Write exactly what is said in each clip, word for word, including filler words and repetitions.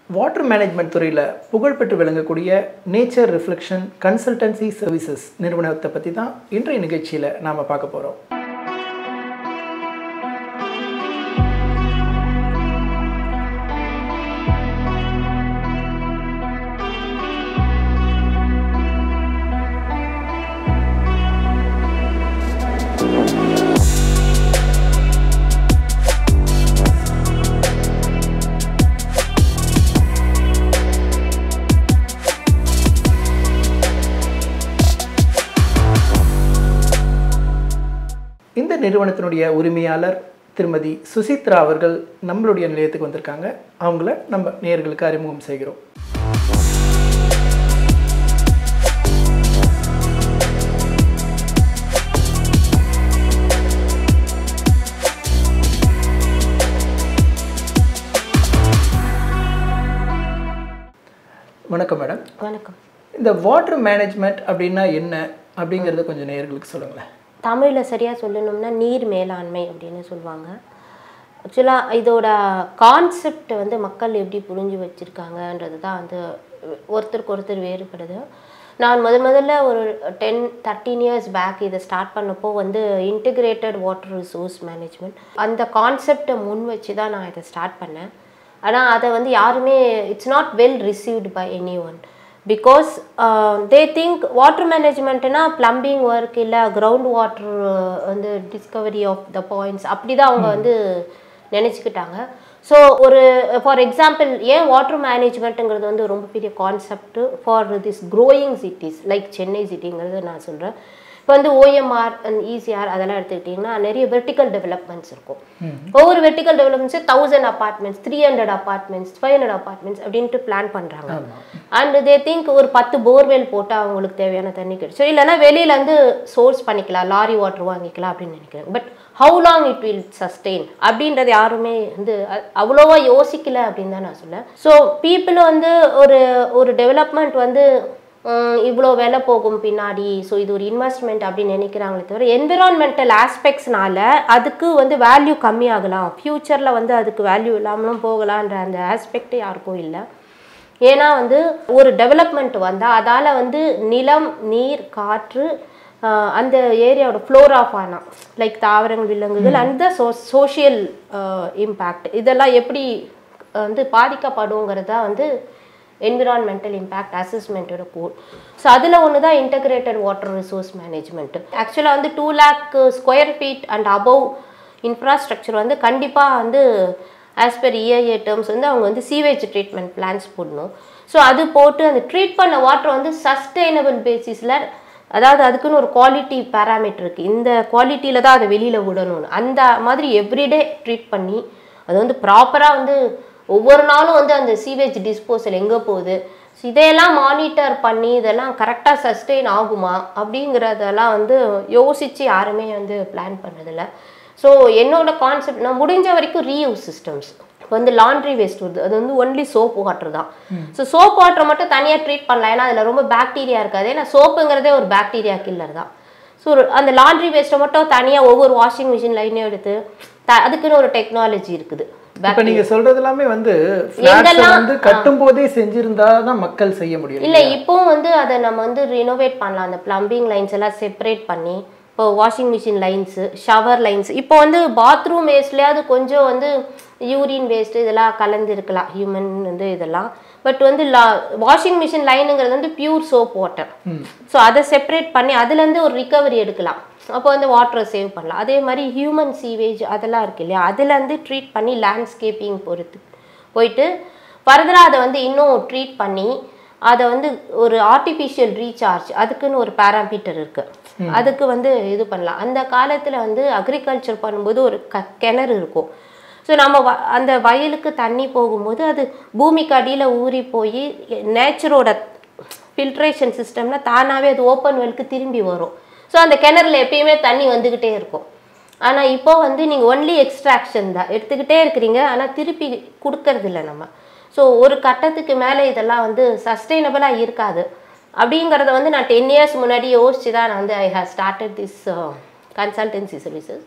Water management துறையில புகழ்பெற்று விளங்கக்கூடிய Nature Reflection Consultancy Services நிறுவனத்தை பத்தி தான் இன்றைய நிகழ்ச்சியில நாம பார்க்க போறோம். இந்த நிறுவனத்தினுடைய உரிமையாளர் திருமதி சுசித்ரா அவர்கள் நம்மளுடைய நிலையத்துக்கு வந்திருக்காங்க. அவங்கள நம்ம நேயர்களுக்கு அறிமுகம் செய்கிறோம். வணக்கம் மேடம். வணக்கம். இந்த வாட்டர் மேனேஜ்மெண்ட் அப்படின்னா என்ன அப்படிங்கறத கொஞ்சம் நேயர்களுக்கு சொல்லுங்களேன். தமிழில் சரியாக சொல்லணும்னா நீர் மேலாண்மை அப்படின்னு சொல்லுவாங்க. ஆக்சுவலாக இதோட கான்செப்ட் வந்து மக்கள் எப்படி புரிஞ்சு வச்சுருக்காங்கன்றது தான் வந்து ஒருத்தருக்கு ஒருத்தர் வேறுபடுது. நான் முத முதல்ல ஒரு டென் தேர்ட்டீன் இயர்ஸ் பேக் இதை ஸ்டார்ட் பண்ணப்போ வந்து இன்டிகிரேட்டட் வாட்டர் ரிசோர்ஸ் மேனேஜ்மெண்ட் அந்த கான்செப்டை முன் வச்சு தான் நான் இதை ஸ்டார்ட் பண்ணேன். ஆனால் அதை வந்து யாருமே it's not well received by anyone. Because uh, they think water management na plumbing work illa ground water and uh, discovery of the points apdi da avanga vandu nenichikitaanga. So ஒரு for example ஏன் water management ங்கிறது வந்து ரொம்ப பெரிய concept for this growing cities like Chennai சிட்டிங்கிறது நான் சொல்றேன். இப்போ வந்து O M R and E C R அதெல்லாம் எடுத்துக்கிட்டிங்கன்னா நிறைய வெர்டிக்கல் டெவலப்மெண்ட்ஸ் இருக்கும். ஒவ்வொரு vertical developments thousand apartments three hundred apartments five hundred apartments அப்படின்ட்டு பிளான் பண்ணுறாங்க. அண்ட் தே திங்க் ஒரு பத்து போர்வெல் போட்டால் அவங்களுக்கு தேவையான தண்ணி கிடைக்கும், இல்லைன்னா வெளியிலேருந்து சோர்ஸ் பண்ணிக்கலாம், லாரி வாட்டர் வாங்கிக்கலாம் அப்படின்னு நினைக்கிறேன். But how long it will sustain அப்படின்றது யாருமே வந்து அவ்வளோவா யோசிக்கல அப்படின்னு தான் நான் சொல்லேன். ஸோ பீப்புள் வந்து ஒரு ஒரு டெவலப்மெண்ட் வந்து இவ்வளோ வேலை போகும் பின்னாடி, ஸோ இது ஒரு இன்வெஸ்ட்மெண்ட் அப்படின்னு நினைக்கிறாங்களே தவிர என்விரான்மெண்டல் ஆஸ்பெக்ட்ஸ்னால அதுக்கு வந்து வேல்யூ கம்மியாகலாம், ஃப்யூச்சரில் வந்து அதுக்கு வேல்யூ இல்லாமலும் போகலான்ற அந்த ஆஸ்பெக்டே யாருக்கும் இல்லை. ஏன்னா வந்து ஒரு டெவலப்மெண்ட் வந்தால் அதால் வந்து நிலம், நீர், காற்று, அந்த ஏரியாவோட ஃப்ளோரா ஃபானா லைக் தாவரங்கள், விலங்குகள், அந்த சோ சோஷியல் இம்பேக்ட் இதெல்லாம் எப்படி வந்து பாதிக்கப்படுங்கிறதா வந்து என்விரான்மெண்டல் இம்பேக்ட் அசஸ்மெண்ட்டோட கோட். ஸோ அதில் ஒன்று தான் இன்டகிரேட்டட் வாட்டர் ரிசோர்ஸ் மேனேஜ்மெண்ட். ஆக்சுவலாக வந்து two lakh square feet and above infrastructure வந்து கண்டிப்பாக வந்து ஆஸ் பர் இஏஏ டேர்ம்ஸ் வந்து அவங்க வந்து சீவேஜ் ட்ரீட்மெண்ட் பிளான்ஸ் போடணும். ஸோ அது போட்டு அந்த ட்ரீட் பண்ண வாட்டர் வந்து சஸ்டெயினபிள் பேசிஸில், அதாவது அதுக்குன்னு ஒரு குவாலிட்டி பேராமீட்டர் இருக்குது, இந்த குவாலிட்டியில் தான் அதை வெளியில் விடணும்னு, அந்த மாதிரி எவ்ரிடே ட்ரீட் பண்ணி அது வந்து ப்ராப்பராக வந்து ஒவ்வொரு நாளும் வந்து அந்த சீவேஜ் டிஸ்போசல் எங்கே போகுது, ஸோ இதையெல்லாம் மானிட்டர் பண்ணி இதெல்லாம் கரெக்டாக சஸ்டெயின் ஆகுமா அப்படிங்கிறதெல்லாம் வந்து யோசித்து யாருமே வந்து பிளான் பண்ணதில்ல. ஸோ என்னோட கான்செப்ட் நான் முடிஞ்ச வரைக்கும் ரீயூஸ் சிஸ்டம்ஸ். இப்போ வந்து லாண்ட்ரி வேஸ்ட் வருது, அது வந்து ஒன்லி சோப் வாட்டர் தான். ஸோ சோப் வாட்டரை மட்டும் தனியாக ட்ரீட் பண்ணலாம், ஏன்னா அதில் ரொம்ப பாக்டீரியா இருக்காது, ஏன்னா சோப்புங்கிறதே ஒரு பாக்டீரியா கில்லர் தான். ஸோ அந்த லாண்ட்ரி வேஸ்ட்டை மட்டும் தனியாக ஒவ்வொரு வாஷிங் மிஷின் லைனையும் எடுத்து த அதுக்குன்னு ஒரு டெக்னாலஜி இருக்குது. இப்ப நீங்க சொல்றது எல்லாமே வந்து வந்து கட்டும்போதே செஞ்சிருந்தா தான் மக்கள் செய்ய முடியும். இல்ல இப்போவும் வந்து அதை நம்ம வந்து ரினோவேட் பண்ணலாம். அந்த பிளம்பிங் லைன்ஸ் எல்லாம் செப்பரேட் பண்ணி, இப்போ washing machine lines, shower lines, இப்போ வந்து பாத்ரூம் வேஸ்ட்லயாவது கொஞ்சம் வந்து யூரின் வேஸ்ட் இதெல்லாம் கலந்து இருக்கலாம் ஹியூமன் வந்து இதெல்லாம். பட் வந்து வாஷிங் மிஷின் லைனுங்கிறது வந்து பியூர் சோப் வாட்டர். ஸோ அதை செப்பரேட் பண்ணி அதுலேருந்து ஒரு ரிகவரி எடுக்கலாம், அப்போ வந்து வாட்டரை சேவ் பண்ணலாம். அதே மாதிரி ஹியூமன் சீவேஜ் அதெல்லாம் இருக்கு இல்லையா, அதுலேருந்து ட்ரீட் பண்ணி லேண்ட்ஸ்கேப்பிங் பொறுத்து போயிட்டு ஃபர்தராக அதை வந்து இன்னும் ட்ரீட் பண்ணி அதை வந்து ஒரு ஆர்டிஃபிஷியல் ரீசார்ஜ் அதுக்குன்னு ஒரு பேராமீட்டர் இருக்குது, அதுக்கு வந்து இது பண்ணலாம். அந்த காலத்தில் வந்து அக்ரிகல்ச்சர் பண்ணும்போது ஒரு க கிணறு இருக்கும். ஸோ நம்ம வ அந்த வயலுக்கு தண்ணி போகும்போது அது பூமிக்கு அடியில் ஊறி போய் நேச்சரோட ஃபில்ட்ரேஷன் சிஸ்டம்னா தானாகவே அது ஓப்பன் வெல்க்கு திரும்பி வரும். ஸோ அந்த கிணறுல எப்பயுமே தண்ணி வந்துக்கிட்டே இருக்கும். ஆனால் இப்போ வந்து நீங்கள் ஒன்லி எக்ஸ்ட்ராக்ஷன் தான் எடுத்துக்கிட்டே இருக்கிறீங்க, ஆனால் திருப்பி கொடுக்கறதில்ல நம்ம. ஸோ ஒரு கட்டத்துக்கு மேலே இதெல்லாம் வந்து சஸ்டெயினபிளாக இருக்காது அப்படிங்கிறத வந்து நான் டென் இயர்ஸ் முன்னாடி யோசிச்சு தான் நான் வந்து I have started this consultancy services.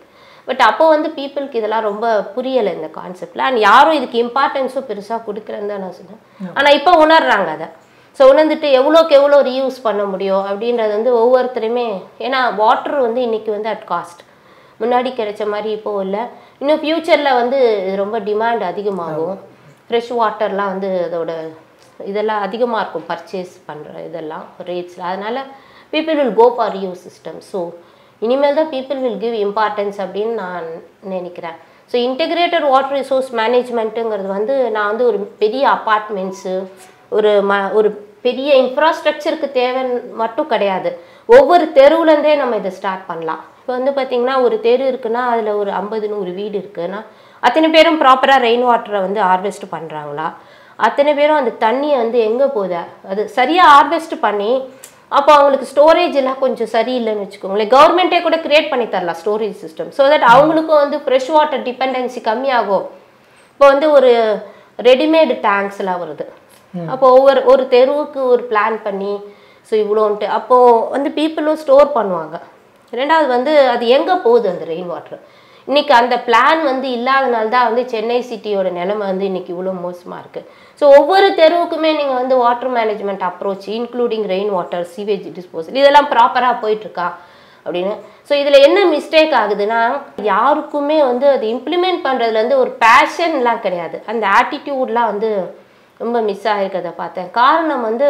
But அப்போ வந்து பீப்புளுக்கு இதெல்லாம் ரொம்ப புரியலை இந்த கான்செப்டில். அண்ட் யாரும் இதுக்கு இம்பார்ட்டன்ஸும் பெருசாக கொடுக்குறேன்னு தான் நான் சொன்னேன். ஆனால் இப்போ உணர்றாங்க அதை. ஸோ உணர்ந்துட்டு எவ்வளோக்கு எவ்வளோ ரீயூஸ் பண்ண முடியும் அப்படின்றது வந்து ஒவ்வொருத்தருமே, ஏன்னா வாட்டர் வந்து இன்றைக்கி வந்து அட் காஸ்ட், முன்னாடி கிடைச்ச மாதிரி இப்போது இல்லை. இன்னும் ஃப்யூச்சரில் வந்து ரொம்ப டிமாண்ட் அதிகமாகும். ஃப்ரெஷ் வாட்டர்லாம் வந்து அதோட இதெல்லாம் அதிகமாக இருக்கும், பர்ச்சேஸ் பண்ணுற இதெல்லாம் ரேட்ஸில். அதனால் people will go for reuse system. So இனிமேல் தான் பீப்புள் வில் கிவ் இம்பார்ட்டன்ஸ் அப்படின்னு நான் நினைக்கிறேன். ஸோ இன்டெகிரேட்டட் வாட்டர் ரிசோர்ஸ் மேனேஜ்மெண்ட்டுங்கிறது வந்து நான் வந்து ஒரு பெரிய அப்பார்ட்மெண்ட்ஸு, ஒரு ம ஒரு பெரிய இன்ஃப்ராஸ்ட்ரக்சருக்கு தேவைன்னு மட்டும் கிடையாது. ஒவ்வொரு தெருவுலேருந்தே நம்ம இதை ஸ்டார்ட் பண்ணலாம். இப்போ வந்து பார்த்திங்கன்னா ஒரு தெரு இருக்குன்னா அதில் ஒரு ஐம்பது நூறு வீடு இருக்குன்னா அத்தனை பேரும் ப்ராப்பராக ரெயின் வாட்டரை வந்து ஹார்வெஸ்ட் பண்ணுறாங்களா? அத்தனை பேரும் அந்த தண்ணியை வந்து எங்கே போகுது அது சரியாக ஹார்வெஸ்ட் பண்ணி, அப்போ அவங்களுக்கு ஸ்டோரேஜ் எல்லாம் கொஞ்சம் சரியில்லைன்னு வச்சுக்கோங்களேன், கவர்மெண்ட்டே கூட கிரியேட் பண்ணி தரலாம் ஸ்டோரேஜ் சிஸ்டம். ஸோ தட் அவங்களுக்கும் வந்து ஃப்ரெஷ் வாட்டர் டிபெண்டன்சி கம்மியாகும். இப்போ வந்து ஒரு ரெடிமேடு டேங்க்ஸ்லாம் வருது. அப்போ ஒவ்வொரு ஒரு தெருவுக்கு ஒரு பிளான் பண்ணி ஸோ இவ்வளோன்ட்டு அப்போது வந்து பீப்புளும் ஸ்டோர் பண்ணுவாங்க. ரெண்டாவது வந்து அது எங்கே போகுது அந்த ரெயின் வாட்டர்? இன்றைக்கி அந்த பிளான் வந்து இல்லாதனால தான் வந்து சென்னை சிட்டியோட நிலைமை வந்து இன்றைக்கி இவ்வளோ மோசமாக இருக்குது. ஸோ ஒவ்வொரு தெருவுக்குமே நீங்கள் வந்து water management approach including rain water, sewage disposal இதெல்லாம் ப்ராப்பராக போயிட்டுருக்கா அப்படின்னு. ஸோ இதில் என்ன மிஸ்டேக் ஆகுதுன்னா, யாருக்குமே வந்து அது இம்ப்ளிமெண்ட் பண்ணுறதுல வந்து ஒரு பேஷன்லாம் கிடையாது. அந்த ஆட்டிடியூட்லாம் வந்து ரொம்ப மிஸ் ஆகிருக்கிறத பார்த்தேன். காரணம் வந்து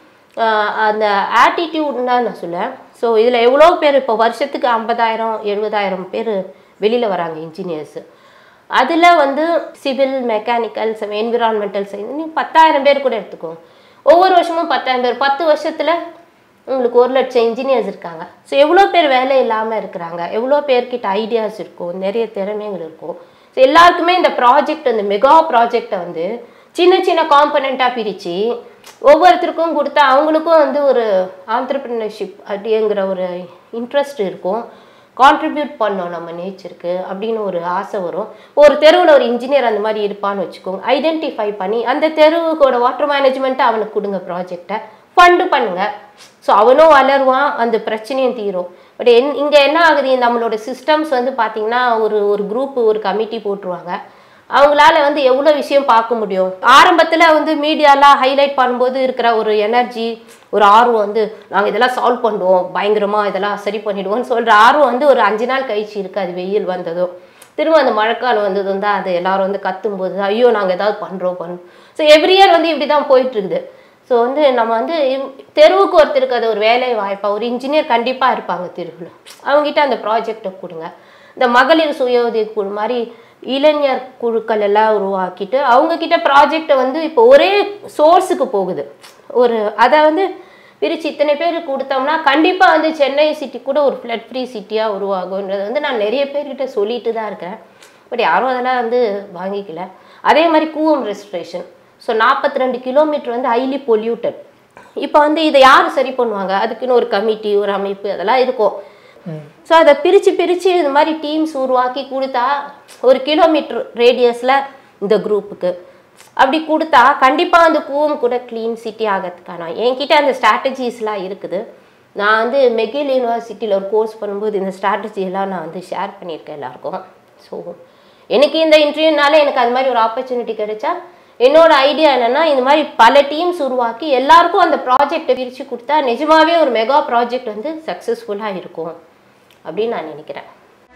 அந்த ஆட்டிடியூட்னு தான் நான் சொல்லுவேன். ஸோ இதில் எவ்வளோ பேர் இப்போ வருஷத்துக்கு ஐம்பதாயிரம் எழுபதாயிரம் பேர் வெளியில் வராங்க இன்ஜினியர்ஸு. அதில் வந்து சிவில், மெக்கானிக்கல், என்விரான்மெண்டல் சயின்ஸ் நீங்கள் பத்தாயிரம் பேர் கூட எடுத்துக்கோங்க. ஒவ்வொரு வருஷமும் பத்தாயிரம் பேர், பத்து வருஷத்தில் உங்களுக்கு ஒரு லட்சம் இன்ஜினியர்ஸ் இருக்காங்க. ஸோ எவ்வளோ பேர் வேலை இல்லாமல் இருக்கிறாங்க, எவ்வளோ பேர்கிட்ட ஐடியாஸ் இருக்கும், நிறைய திறமைகள் இருக்கும். ஸோ எல்லாருக்குமே இந்த ப்ராஜெக்ட், அந்த மெகா ப்ராஜெக்டை வந்து சின்ன சின்ன காம்பனண்ட்டாக பிரித்து ஒவ்வொருத்தருக்கும் கொடுத்தா அவங்களுக்கும் வந்து ஒரு ஆண்டர்பிரினர்ஷிப் அப்படிங்கிற ஒரு இன்ட்ரெஸ்ட் இருக்கும். கான்ட்ரிபியூட் பண்ணோம் நம்ம நேச்சருக்கு அப்படின்னு ஒரு ஆசை வரும். ஒரு தெருவில் ஒரு இன்ஜினியர் அந்த மாதிரி இருப்பான்னு வச்சுக்கோங்க, ஐடென்டிஃபை பண்ணி அந்த தெருவுக்கோட வாட்டர் மேனேஜ்மெண்ட்டை அவனுக்கு கொடுங்க, ப்ராஜெக்டை ஃபண்டு பண்ணுங்கள். ஸோ அவனும் வளருவான், அந்த பிரச்சனையும் தீரும். பட் என் இங்கே என்ன ஆகுது, நம்மளோட சிஸ்டம்ஸ் வந்து பார்த்திங்கன்னா ஒரு ஒரு குரூப்பு ஒரு கமிட்டி போட்டுருவாங்க. அவங்களால வந்து எவ்வளோ விஷயம் பார்க்க முடியும். ஆரம்பத்தில் வந்து மீடியாலாம் ஹைலைட் பண்ணும்போது இருக்கிற ஒரு எனர்ஜி, ஒரு ஆர்வம் வந்து நாங்கள் இதெல்லாம் சால்வ் பண்ணுவோம், பயங்கரமாக இதெல்லாம் சரி பண்ணிவிடுவோம்னு சொல்கிற ஆர்வம் வந்து ஒரு அஞ்சு நாள் கழிச்சு இருக்காது. வெயில் வந்ததும் திரும்ப அந்த மழைக்காலம் வந்ததும் தான் அது எல்லோரும் வந்து கத்தும்போது ஐயோ நாங்கள் ஏதாவது பண்ணுறோம் பண்ணுறோம். ஸோ எவ்ரி இயர் வந்து இப்படி தான் போயிட்டுருக்குது. ஸோ வந்து நம்ம வந்து தெருவுக்கு ஒருத்தருக்கு அது ஒரு வேலை வாய்ப்பாக, ஒரு இன்ஜினியர் கண்டிப்பாக இருப்பாங்க தெருவில், அவங்ககிட்ட அந்த ப்ராஜெக்டை கொடுங்க. இந்த மகளிர் சுய உதவி குழு மாதிரி இளைஞர் குழுக்கள் எல்லாம் உருவாக்கிட்டு அவங்கக்கிட்ட ப்ராஜெக்டை வந்து இப்போ ஒரே சோர்ஸுக்கு போகுது. ஒரு அதை வந்து பிரித்து இத்தனை பேர் கொடுத்தோம்னா கண்டிப்பாக வந்து சென்னை சிட்டி கூட ஒரு ஃப்ளட் ஃப்ரீ சிட்டியாக உருவாகுன்றது வந்து நான் நிறைய பேர்கிட்ட சொல்லிட்டு தான் இருக்கிறேன். பட் யாரும் அதெல்லாம் வந்து வாங்கிக்கல. அதே மாதிரி கூவம் ரெஸ்ட்ரேஷன். ஸோ நாற்பத்தி ரெண்டு கிலோமீட்டர் வந்து ஹைலி பொல்யூட்டட். இப்போ வந்து இதை யார் சரி பண்ணுவாங்க? அதுக்குன்னு ஒரு கமிட்டி, ஒரு அமைப்பு அதெல்லாம் இருக்கும். ஸோ அதை பிரித்து பிரித்து இது மாதிரி டீம்ஸ் உருவாக்கி கொடுத்தா ஒரு கிலோமீட்டர் ரேடியஸில் இந்த குரூப்புக்கு அப்படி கொடுத்தா கண்டிப்பாக அந்த கூவம் கூட க்ளீன் சிட்டி ஆகிறதுக்கான என்கிட்ட அந்த ஸ்ட்ராட்டஜிஸ்லாம் இருக்குது. நான் வந்து மெகில் யூனிவர்சிட்டியில் ஒரு கோர்ஸ் பண்ணும்போது இந்த ஸ்ட்ராட்டஜியெல்லாம் நான் வந்து ஷேர் பண்ணியிருக்கேன் எல்லாருக்கும். ஸோ எனக்கு இந்த இன்டர்வியூனால எனக்கு அது மாதிரி ஒரு ஆப்பர்ச்சுனிட்டி கிடைச்சா என்னோட ஐடியா என்னென்னா, இந்த மாதிரி பல டீம்ஸ் உருவாக்கி எல்லாருக்கும் அந்த ப்ராஜெக்டை பிரித்து கொடுத்தா நிஜமாகவே ஒரு மெகா ப்ராஜெக்ட் வந்து சக்ஸஸ்ஃபுல்லாக இருக்கும் அப்படின்னு நான் நினைக்கிறேன்.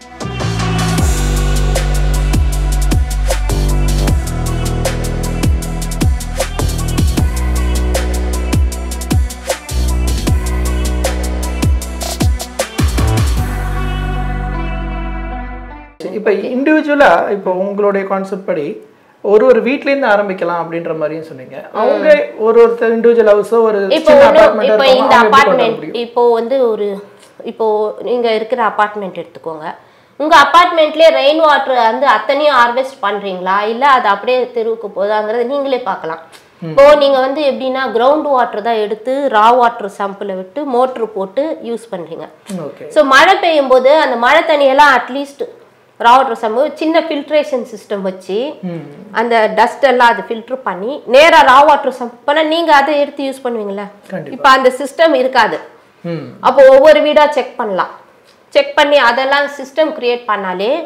இப்போ இண்டிவிஜுவலாக இப்போ உங்களுடைய கான்செப்ட் படி ஒரு ஒரு வீட்லேருந்து ஆரம்பிக்கலாம் அப்படின்ற மாதிரியும் சொன்னீங்க. அவங்க ஒரு ஒருத்தர் இண்டிவிஜுவல் ஹவுஸோ ஒரு இப்போ இப்போ இந்த அபார்ட்மெண்ட் இப்போ வந்து ஒரு இப்போ நீங்கள் இருக்கிற அபார்ட்மெண்ட் எடுத்துக்கோங்க. உங்கள் அப்பார்ட்மெண்ட்லேயே ரெயின் வாட்டர் வந்து அத்தனையும் ஹார்வெஸ்ட் பண்ணுறீங்களா, இல்லை அது அப்படியே தெருவுக்கு போதாங்கிறத நீங்களே பார்க்கலாம். இப்போ நீங்கள் வந்து எப்படின்னா கிரவுண்ட் வாட்டர் தான் எடுத்து ரா வாட்டர் சாம்பிளை விட்டு மோட்ரு போட்டு யூஸ் பண்ணுறீங்க. ஸோ மழை பெய்யும் போது அந்த மழை தண்ணியெல்லாம் அட்லீஸ்ட் ரா வாட்டர் சாம்பிள் சின்ன ஃபில்ட்ரேஷன் சிஸ்டம் வச்சு அந்த டஸ்ட் எல்லாம் அது ஃபில்டர் பண்ணி நேராக ரா வாட்டர் சாம்பிள் பண்ணால் நீங்கள் அதை எடுத்து யூஸ் பண்ணுவீங்களா? இப்போ அந்த சிஸ்டம் இருக்காது. அப்போ ஒவ்வொரு வீடாக செக் பண்ணலாம். செக் பண்ணி அதெல்லாம் சிஸ்டம் கிரியேட் பண்ணாலே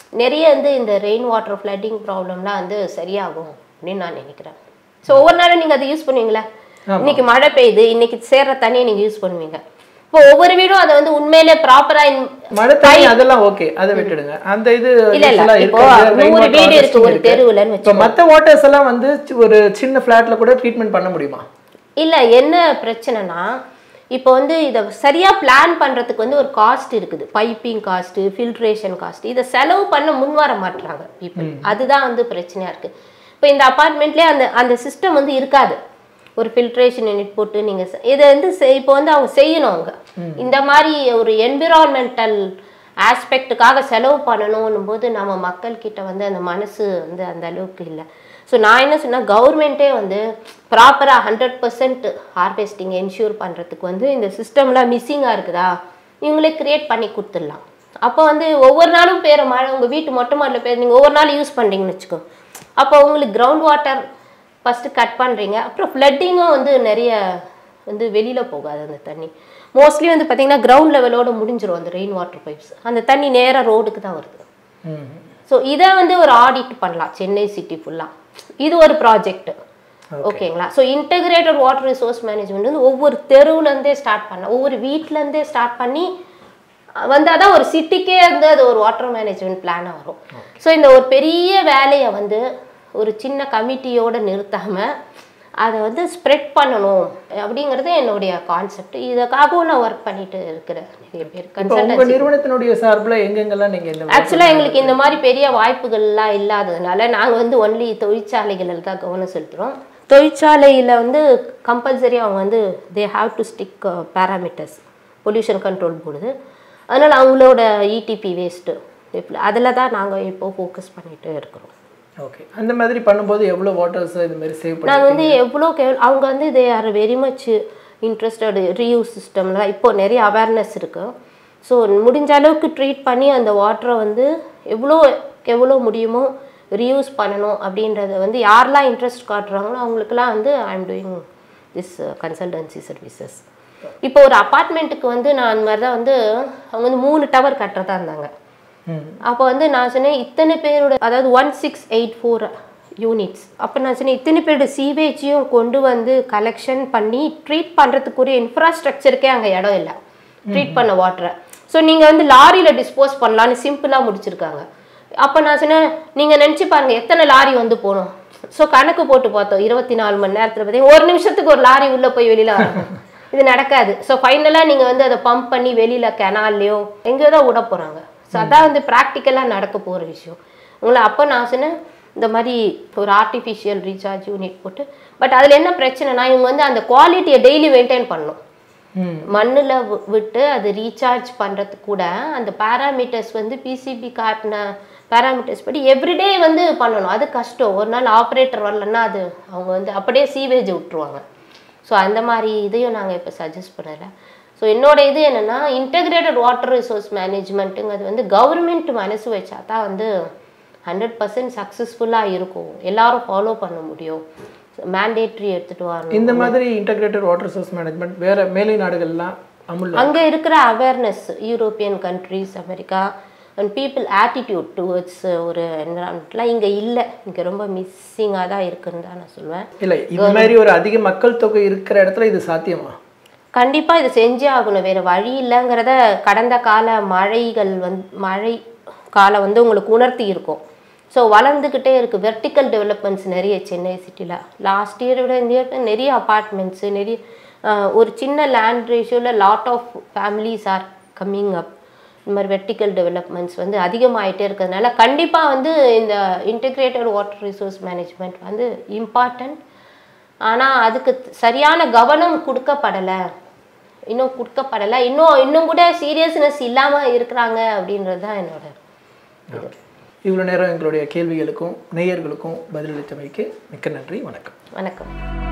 நிறைய வந்து இந்த ரெயின் வாட்டர் ஃப்ளட்டிங் ப்ராப்ளம்லாம் வந்து சரியாகும் அப்படின்னு நான் நினைக்கிறேன். ஸோ ஒவ்வொரு நாளும் நீங்கள் அதை யூஸ் பண்ணுவீங்களா? இன்னைக்கு மழை பெய்யுது, இன்னைக்கு சேர்ற தண்ணியை நீங்கள் யூஸ் பண்ணுவீங்க. இப்போ ஒவ்வொரு வீடும் அதை வந்து உண்மையிலே ப்ராப்பரா மழை தண்ணி அதெல்லாம் ஓகே, அதை விட்டுடுங்க. அந்த இது இல்ல இல்ல இப்போ நூறு வீடு இருக்கு ஒரு தெருவுலன்னு வெச்சு மத்த வாட்டர்ஸ் எல்லாம் வந்து ஒரு சின்ன ஃபிளாட்ல கூட ட்ரீட்மென்ட் பண்ண முடியுமா? இல்ல, என்ன பிரச்சனைனா இப்போ வந்து இதை சரியா பிளான் பண்றதுக்கு வந்து ஒரு காஸ்ட் இருக்குது. பைப்பிங் காஸ்ட், ஃபில்ட்ரேஷன் காஸ்ட், இதை செலவு பண்ண முன் வர மாட்டாங்க பீப்புள். அதுதான் வந்து பிரச்சனையா இருக்கு. இப்போ இந்த அபார்ட்மெண்ட்லயே அந்த அந்த சிஸ்டம் வந்து இருக்காது. ஒரு ஃபில்ட்ரேஷன் யூனிட் போட்டு நீங்க இதை வந்து இப்போ வந்து அவங்க செய்யணும். அவங்க இந்த மாதிரி ஒரு என்விரான்மெண்டல் ஆஸ்பெக்டுக்காக செலவு பண்ணணும் போது நம்ம மக்கள் கிட்ட வந்து அந்த மனசு வந்து அந்த அளவுக்கு இல்லை. ஸோ நான் என்ன சொன்னால், கவர்மெண்ட்டே வந்து ப்ராப்பராக ஹண்ட்ரட் பர்சன்ட் ஹார்வெஸ்டிங் என்ஷூர் பண்ணுறதுக்கு வந்து இந்த சிஸ்டம்லாம் மிஸ்ஸிங்காக இருக்குதா, இவங்களே க்ரியேட் பண்ணி கொடுத்துடலாம். அப்போ வந்து ஒவ்வொரு நாளும் பேர மழை உங்கள் வீட்டு மொட்டை மாடலில் பேர் நீங்கள் ஒவ்வொரு நாள் யூஸ் பண்ணுறீங்கன்னு வச்சுக்கோ. அப்போ உங்களுக்கு கிரவுண்ட் வாட்டர் ஃபஸ்ட்டு கட் பண்ணுறீங்க. அப்புறம் ஃப்ளட்டிங்கும் வந்து நிறைய வந்து வெளியில் போகாது. அந்த தண்ணி மோஸ்ட்லி வந்து பார்த்திங்கன்னா கிரவுண்ட் லெவலோடு முடிஞ்சிடும் அந்த ரெயின் வாட்டர் பைப்ஸ். அந்த தண்ணி நேராக ரோடுக்கு தான் வருது. ஸோ இதை வந்து ஒரு ஆடிட் பண்ணலாம் சென்னை சிட்டி ஃபுல்லாக. இது ஒரு ப்ராஜெக்ட். ஓகேங்களா? So integrated water resource management வந்து ஒவ்வொரு தெருவுலேருந்தே ஸ்டார்ட் பண்ணலாம், ஒவ்வொரு வீட்டிலேருந்தே ஸ்டார்ட் பண்ணி வந்தால் தான் ஒரு சிட்டிக்கே வந்து அது ஒரு வாட்டர் மேனேஜ்மெண்ட் பிளானாக வரும். ஸோ இந்த ஒரு பெரிய வேலையை வந்து ஒரு சின்ன கமிட்டியோடு நிறுத்தாமல் அதை வந்து ஸ்ப்ரெட் பண்ணணும் அப்படிங்கிறது என்னுடைய கான்செப்ட். இதுக்காகவும் நான் ஒர்க் பண்ணிட்டு இருக்கிறேன். நிறைய பேர் கன்சல்டன்சி நிறுவனத்தினுடைய சார்பில் எங்கெங்கெல்லாம் நீங்கள் ஆக்சுவலாக எங்களுக்கு இந்த மாதிரி பெரிய வாய்ப்புகள்லாம் இல்லாததுனால நாங்கள் வந்து ஒன்லி தொழிற்சாலைகளில் தான் கவனம் செலுத்துகிறோம். தொழிற்சாலையில் வந்து கம்பல்சரி அவங்க வந்து they have to stick parameters, pollution control போடுது. அதனால் அவங்களோட இடிபி வேஸ்ட்டு அதில் தான் நாங்கள் இப்போது ஃபோக்கஸ் பண்ணிட்டு இருக்கிறோம். ஓகே, அந்த மாதிரி பண்ணும்போது எவ்வளோ வாட்டர்ஸ் இது மாதிரி சேவ் பண்ணி நாங்கள் வந்து எவ்வளோ கே அவங்க வந்து they are very much interested reuse சிஸ்டம்லாம் இப்போ நிறைய அவேர்னஸ் இருக்குது. ஸோ முடிஞ்ச அளவுக்கு ட்ரீட் பண்ணி அந்த வாட்டரை வந்து எவ்வளோ எவ்வளோ முடியுமோ ரீயூஸ் பண்ணணும் அப்படின்றத வந்து யாரெல்லாம் இன்ட்ரெஸ்ட் காட்டுறாங்களோ அவங்களுக்குலாம் வந்து I am doing this consultancy services. இப்போ ஒரு அப்பார்ட்மெண்ட்டுக்கு வந்து நான் அந்த மாதிரி தான் வந்து அவங்க வந்து மூணு டவர் கட்டுறதா இருந்தாங்க. அப்போ வந்து நான் சொன்னேன் இத்தனை பேரோட, அதாவது one six eight four units. அப்போ நான் சொன்னேன் இத்தனை பேரோட சீவேஜையும் கொண்டு வந்து கலெக்ஷன் பண்ணி ட்ரீட் பண்ணுறதுக்குரிய இன்ஃப்ராஸ்ட்ரக்சருக்கே அங்கே இடம் இல்லை ட்ரீட் பண்ண வாட்டரை. ஸோ நீங்கள் வந்து லாரியில் டிஸ்போஸ் பண்ணலான்னு சிம்பிளாக முடிச்சிருக்காங்க. அப்போ நான் சொன்னேன் நீங்கள் நினச்சி பாருங்கள் எத்தனை லாரி வந்து போகணும். ஸோ கணக்கு போட்டு பார்த்தோம், இருபத்தி நாலு மணி நேரத்தில் பார்த்தீங்கன்னா ஒரு நிமிஷத்துக்கு ஒரு லாரி உள்ளே போய் வெளியில் வரணும். இது நடக்காது. ஸோ ஃபைனலாக நீங்கள் வந்து அதை பம்ப் பண்ணி வெளியில் கெனால்லையோ எங்கேயோ தான் விட போகிறாங்க. ஸோ அதான் வந்து ப்ராக்டிக்கலாக நடக்க போகிற விஷயம். உங்களை அப்போ நான் சொன்னேன் இந்த மாதிரி ஒரு ஆர்டிஃபிஷியல் ரீசார்ஜ் யூனிட் போட்டு, பட் அதில் என்ன பிரச்சனைனா இவங்க வந்து அந்த குவாலிட்டியை டெய்லி மெயின்டைன் பண்ணணும். மண்ணில் விட்டு அது ரீசார்ஜ் பண்ணுறதுக்கு கூட அந்த பேராமீட்டர்ஸ் வந்து பிசிபி காட்டின பேராமீட்டர்ஸ் படி எவ்ரிடே வந்து பண்ணணும். அது கஷ்டம். ஒரு நாள் ஆப்ரேட்டர் வரலன்னா அது அவங்க வந்து அப்படியே சீவேஜ் விட்டுருவாங்க. ஸோ அந்த மாதிரி இதையும் நாங்கள் இப்போ சஜஸ்ட் பண்ணலை. ஸோ என்னோட இது என்னென்னா இன்டகிரேட்டட் வாட்டர் ரிசோர்ஸ் மேனேஜ்மெண்ட்டுங்கிறது வந்து கவர்மெண்ட் மனசு வச்சா தான் வந்து ஹண்ட்ரட் பர்சன்ட் சக்ஸஸ்ஃபுல்லாக இருக்கும், எல்லாரும் ஃபாலோ பண்ண முடியும். மேண்டேட்ரி எடுத்துகிட்டு வரணும். இந்த மாதிரி இன்டகிரேட்டட் வாட்டர் ரிசோர்ஸ் மேனேஜ்மெண்ட் வேறு மேலை நாடுகள்லாம் அமுல் அங்கே இருக்கிற awareness European countries, America and people attitude towards ஒரு என்விரான்மெண்ட்லாம் இங்கே இல்லை. இங்கே ரொம்ப மிஸ்ஸிங்காக தான் இருக்குன்னு தான் நான் சொல்லுவேன். இல்லை, இது மாதிரி ஒரு அதிக மக்கள் தொகை இருக்கிற இடத்துல இது சாத்தியமா? கண்டிப்பாக இது செஞ்சே ஆகணும், வேறு வழி இல்லைங்கிறத கடந்த கால மழைகள் வந்து மழை காலம் வந்து உங்களுக்கு உணர்த்தி இருக்கும். ஸோ வளர்ந்துக்கிட்டே இருக்குது. வெர்டிக்கல் டெவலப்மெண்ட்ஸ் நிறைய சென்னை சிட்டியில் லாஸ்ட் இயரை விட இந்த இயர் நிறைய அப்பார்ட்மெண்ட்ஸு, நிறைய ஒரு சின்ன லேண்ட் ரேஷியோவில் lot of families are coming up. இந்த மாதிரி வெர்டிக்கல் டெவலப்மெண்ட்ஸ் வந்து அதிகமாகிட்டே இருக்கிறதுனால கண்டிப்பாக வந்து இந்த இன்டகிரேட்டட் வாட்டர் ரிசோர்ஸ் மேனேஜ்மெண்ட் வந்து இம்பார்ட்டன்ட். ஆனால் அதுக்கு சரியான கவனம் கொடுக்கப்படலை, இன்னும் கொடுக்கப்படலை, இன்னும் இன்னும் கூட சீரியஸ்னஸ் இல்லாமல் இருக்கிறாங்க அப்படின்றது தான் என்னோட இது. இவ்வளோ நேரம் எங்களுடைய கேள்விகளுக்கும் நேயர்களுக்கும் பதிலளித்தமைக்கு மிக்க நன்றி. வணக்கம். வணக்கம்.